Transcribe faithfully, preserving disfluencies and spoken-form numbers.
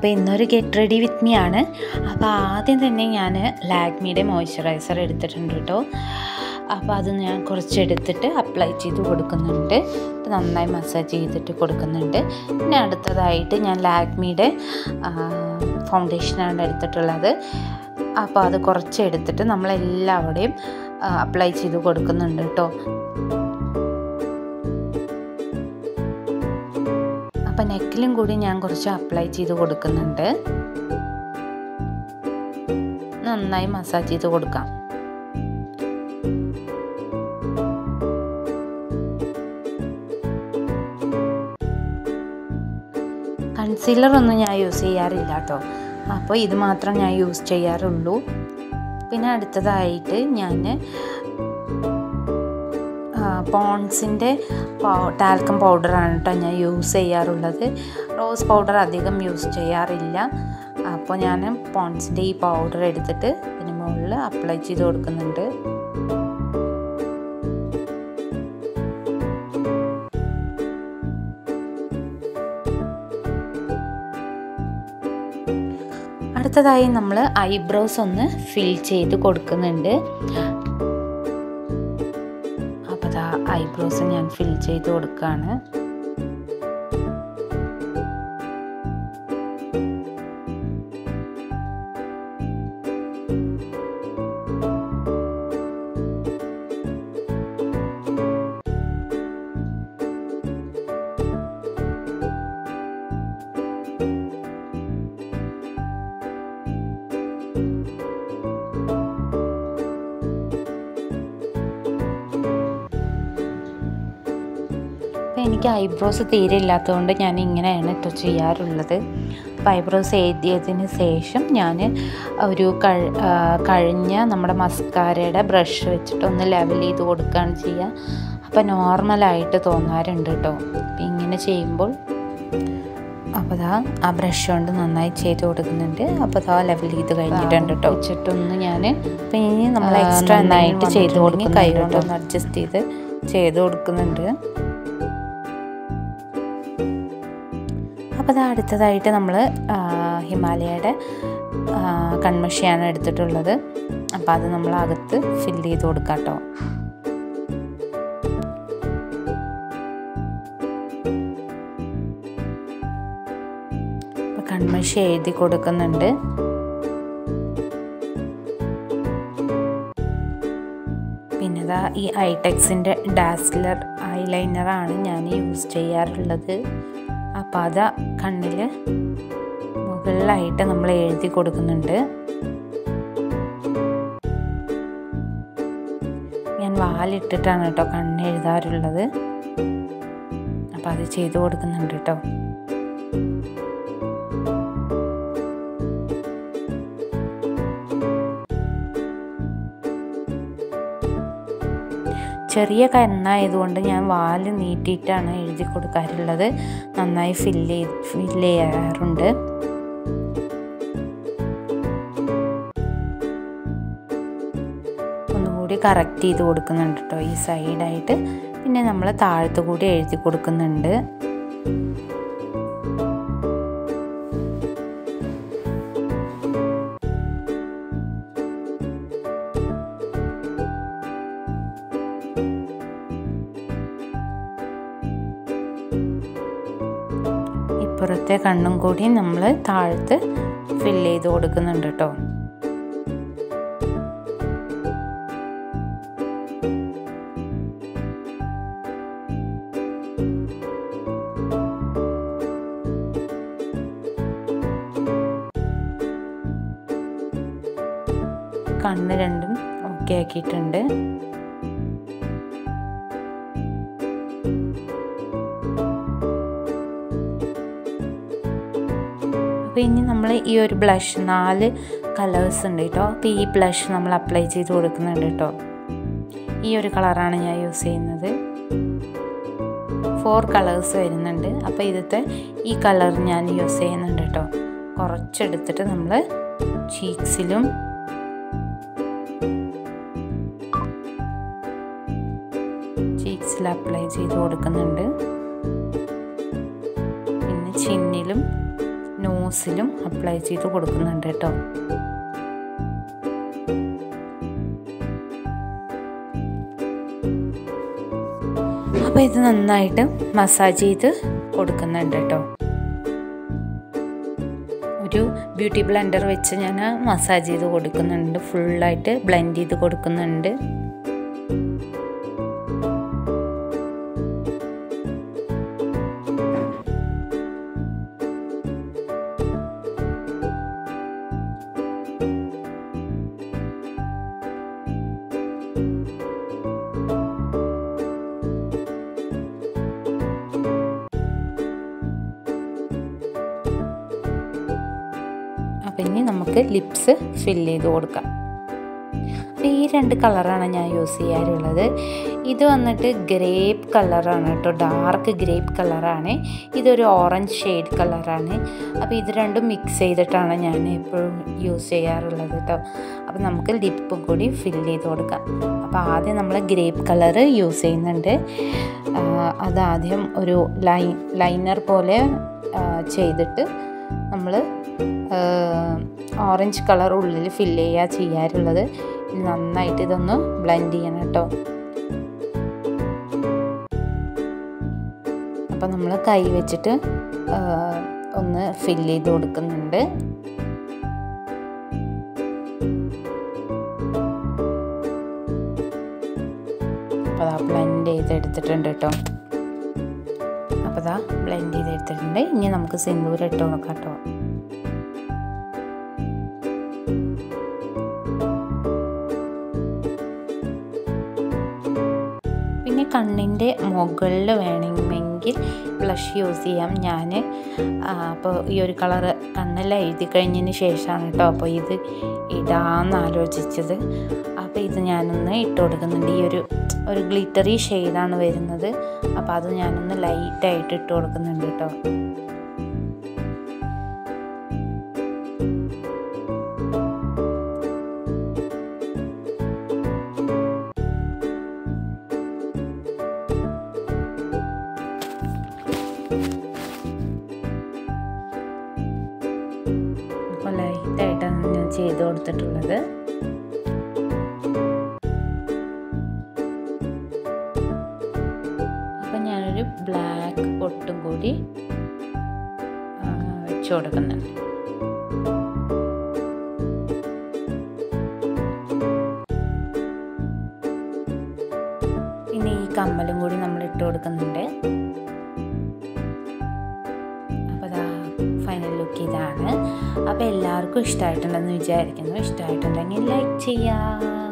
അപ്പോൾ ഇന്നൊരു get ready with me ആണ്. അപ്പോൾ ആദ്യം തന്നെ ഞാൻ ലാക്മിയുടെ മോയ്സ്ചറൈസർ എടുത്തിട്ടുണ്ട് കേട്ടോ. അപ്പോൾ അത് ഞാൻ കുറച്ചെടുത്തിട്ട് അപ്ലൈ ചെയ്ത് കൊടുക്കുന്നുണ്ട്, നന്നായി മസാജ് ചെയ്തിട്ട് കൊടുക്കുന്നുണ്ട്. പിന്നെ അടുത്തതായിട്ട് ഞാൻ ലാക്മിയുടെ ഫൗണ്ടേഷനാണ് എടുത്തിട്ടുള്ളത്. അപ്പോൾ അത് കുറച്ചെടുത്തിട്ട് നമ്മളെല്ലാവിടെയും അപ്ലൈ ചെയ്ത് കൊടുക്കുന്നുണ്ട് കേട്ടോ. അപ്പം നെക്കിലും കൂടി ഞാൻ കുറച്ച് അപ്ലൈ ചെയ്ത് കൊടുക്കുന്നുണ്ട്. നന്നായി മസാജ് ചെയ്ത് കൊടുക്കാം. കൺസീലർ ഒന്നും ഞാൻ യൂസ് ചെയ്യാറില്ല കേട്ടോ. അപ്പോൾ ഇത് മാത്രം ഞാൻ യൂസ് ചെയ്യാറുള്ളൂ. പിന്നെ അടുത്തതായിട്ട് ഞാൻ പോൺസിൻ്റെ ടാൽക്കം പൗഡറാണ് കേട്ടോ ഞാൻ യൂസ് ചെയ്യാറുള്ളത്. റോസ് പൗഡർ അധികം യൂസ് ചെയ്യാറില്ല. അപ്പോൾ ഞാൻ പോൺസിൻ്റെ ഈ പൗഡർ എടുത്തിട്ട് ഇതിന് മുകളിൽ അപ്ലൈ ചെയ്ത് കൊടുക്കുന്നുണ്ട്. അടുത്തതായി നമ്മൾ ഐബ്രോസ് ഒന്ന് ഫിൽ ചെയ്ത് കൊടുക്കുന്നുണ്ട്. അപ്പോൾ ആ ഐബ്രോസ് ഞാൻ ഫിൽ ചെയ്ത് കൊടുക്കുകയാണ്. എനിക്ക് ഐബ്രോസ് തീരെ ഇല്ലാത്തതുകൊണ്ട് ഞാൻ ഇങ്ങനെയാണ് കേട്ടോ ചെയ്യാറുള്ളത്. അപ്പോൾ ഐബ്രോസ് എഴുതിയതിന് ശേഷം ഞാൻ ഒരു കഴിഞ്ഞ നമ്മുടെ മസ്കാരയുടെ ബ്രഷ് വെച്ചിട്ട് ഒന്ന് ലെവൽ ചെയ്ത് കൊടുക്കുകയാണ് ചെയ്യുക. അപ്പോൾ നോർമലായിട്ട് തോന്നാറുണ്ട് കേട്ടോ. അപ്പോൾ ഇങ്ങനെ ചെയ്യുമ്പോൾ അപ്പോൾ ദാ ആ ബ്രഷ് കൊണ്ട് നന്നായി ചെയ്ത് കൊടുക്കുന്നുണ്ട്. അപ്പോൾ ദാ ലെവൽ ചെയ്ത് കഴിഞ്ഞിട്ടുണ്ട് കേട്ടോ. വെച്ചിട്ടൊന്ന് ഞാൻ അപ്പോൾ ഇനി നമ്മൾ എക്സ്ട്രാ നന്നായിട്ട് ചെയ്ത് കൊടുക്കും. കൈ കൊണ്ടൊന്ന് അഡ്ജസ്റ്റ് ചെയ്ത് ചെയ്ത് കൊടുക്കുന്നുണ്ട്. അപ്പോൾ അത് അടുത്തതായിട്ട് നമ്മൾ ഹിമാലയയുടെ കൺമഷിയാണ് എടുത്തിട്ടുള്ളത്. അപ്പോൾ അത് നമ്മൾ അകത്ത് ഫില്ല് ചെയ്ത് കൊടുക്കാം കേട്ടോ. അപ്പോൾ കൺമഷി എഴുതി കൊടുക്കുന്നുണ്ട്. പിന്നെ ഇതാ ഈ ഐടെക്സിൻ്റെ ഡാസ്ലർ ഐലൈനറാണ് ഞാൻ യൂസ് ചെയ്യാറുള്ളത്. അപ്പോൾ അത് കണ്ണിൽ മുകളിലായിട്ട് നമ്മൾ എഴുതി കൊടുക്കുന്നുണ്ട്. ഞാൻ വാലിട്ടിട്ടാണ് കേട്ടോ കണ്ണ് എഴുതാറുള്ളത്. അപ്പോൾ അത് ചെയ്ത് കൊടുക്കുന്നുണ്ട് കേട്ടോ. ചെറിയ കണ്ണായതുകൊണ്ട് ഞാൻ വാല് നീട്ടിയിട്ടാണ് എഴുതി കൊടുക്കാറുള്ളത്. നന്നായി ഫില്ല് ചെയ്ത് ഫില്ല് ചെയ്യാറുണ്ട്. ഒന്നുകൂടി കറക്റ്റ് ചെയ്ത് കൊടുക്കുന്നുണ്ട് കേട്ടോ ഈ സൈഡായിട്ട്. പിന്നെ നമ്മൾ താഴത്ത് കൂടി എഴുതി കൊടുക്കുന്നുണ്ട്. പുറത്തെ കണ്ണും കൂടി നമ്മൾ താഴത്ത് ഫില്ല് ചെയ്ത് കൊടുക്കുന്നുണ്ട് കേട്ടോ. കണ്ണ് രണ്ടും ഓക്കെ ആക്കിയിട്ടുണ്ട്. അപ്പോൾ ഇനി നമ്മൾ ഈ ഒരു ബ്ലഷ് നാല് കളേഴ്സ് ഉണ്ട് കേട്ടോ. അപ്പോൾ ഈ ബ്ലഷ് നമ്മൾ അപ്ലൈ ചെയ്ത് കൊടുക്കുന്നുണ്ട് കേട്ടോ. ഈ ഒരു കളറാണ് ഞാൻ യൂസ് ചെയ്യുന്നത്. ഫോർ കളേഴ്സ് വരുന്നുണ്ട്. അപ്പോൾ ഇതിലത്തെ ഈ കളർ ഞാൻ യൂസ് ചെയ്യുന്നുണ്ട് കേട്ടോ. കുറച്ചെടുത്തിട്ട് നമ്മൾ ചീക്സിലും ചീക്സിൽ അപ്ലൈ ചെയ്ത് കൊടുക്കുന്നുണ്ട്. പിന്നെ ചിന്നിലും നോസിലും അപ്ലൈ ചെയ്ത് കൊടുക്കുന്നുണ്ട് കേട്ടോ. അപ്പോൾ ഇത് നന്നായിട്ട് മസാജ് ചെയ്ത് കൊടുക്കുന്നുണ്ട് കേട്ടോ. ഒരു ബ്യൂട്ടി ബ്ലെൻഡർ വെച്ച് ഞാൻ മസാജ് ചെയ്ത് കൊടുക്കുന്നുണ്ട്, ഫുള്ളായിട്ട് ബ്ലെൻഡ് ചെയ്ത് കൊടുക്കുന്നുണ്ട്. അപ്പം ഇനി നമുക്ക് ലിപ്സ് ഫില്ല് ചെയ്ത് കൊടുക്കാം. ഈ രണ്ട് കളറാണ് ഞാൻ യൂസ് ചെയ്യാറുള്ളത്. ഇത് വന്നിട്ട് ഗ്രേപ്പ് കളറാണ് കേട്ടോ, ഡാർക്ക് ഗ്രേപ്പ് കളറാണ്. ഇതൊരു ഓറഞ്ച് ഷെയ്ഡ് കളറാണ്. അപ്പോൾ ഇത് രണ്ടും മിക്സ് ചെയ്തിട്ടാണ് ഞാൻ എപ്പോഴും യൂസ് ചെയ്യാറുള്ളത് കേട്ടോ. അപ്പോൾ നമുക്ക് ലിപ്പും കൂടി ഫില്ല് ചെയ്ത് കൊടുക്കാം. അപ്പോൾ ആദ്യം നമ്മൾ ഗ്രേപ്പ് കളറ് യൂസ് ചെയ്യുന്നുണ്ട്. അതാദ്യം ഒരു ലൈൻ ലൈനർ പോലെ ചെയ്തിട്ട് നമ്മൾ ഓറഞ്ച് കളർ ഉള്ളിൽ ഫില്ല് ചെയ്യുക ചെയ്യാറുള്ളത്. നന്നായിട്ട് ഇതൊന്ന് ബ്ലെൻഡ് ചെയ്യണം കേട്ടോ. അപ്പം നമ്മൾ കൈ വെച്ചിട്ട് ഒന്ന് ഫില്ല് ചെയ്ത് കൊടുക്കുന്നുണ്ട്. അപ്പോൾ അതാ ബ്ലെൻഡ് ചെയ്തെടുത്തിട്ടുണ്ട് കേട്ടോ. അപ്പോൾ അതാ ബ്ലെൻഡ് ചെയ്തെടുത്തിട്ടുണ്ട്. ഇനി നമുക്ക് സിന്ദൂരം ഇട്ട് കൊടുക്കാം കേട്ടോ. പിന്നെ കണ്ണിൻ്റെ മുകളിൽ വേണമെങ്കിൽ ബ്ലഷ് യൂസ് ചെയ്യാം. ഞാൻ അപ്പോൾ ഈ ഒരു കളറ് കണ്ണെല്ലാം എഴുതി കഴിഞ്ഞതിന് ശേഷമാണ് കേട്ടോ അപ്പോൾ ഇത് ഇടാമെന്ന് ആലോചിച്ചത്. അപ്പോൾ ഇത് ഞാനൊന്ന് ഇട്ട് കൊടുക്കുന്നുണ്ട്. ഈ ഒരു ഒരു ഗ്ലിറ്ററി ഷെയ്ഡാണ് വരുന്നത്. അപ്പോൾ അത് ഞാനൊന്ന് ലൈറ്റായിട്ട് ഇട്ട് കൊടുക്കുന്നുണ്ട് കേട്ടോ. അപ്പോൾ ലൈറ്റായിട്ടാണ് ഞാൻ ചെയ്ത് കൊടുത്തിട്ടുള്ളത്. അപ്പം ഞാനൊരു ബ്ലാക്ക് പൊട്ടും കൂടി വെച്ച് കൊടുക്കുന്നുണ്ട്. പിന്നെ ഈ കമ്മലും കൂടി നമ്മൾ ഇട്ട് കൊടുക്കുന്നുണ്ട്. ഫൈനൽ ലുക്ക് ഇതാണ്. അപ്പോൾ എല്ലാവർക്കും ഇഷ്ടമായിട്ടുണ്ടെന്ന് വിചാരിക്കുന്നു. ഇഷ്ടമായിട്ടുണ്ടെങ്കിൽ ലൈക്ക് ചെയ്യുക.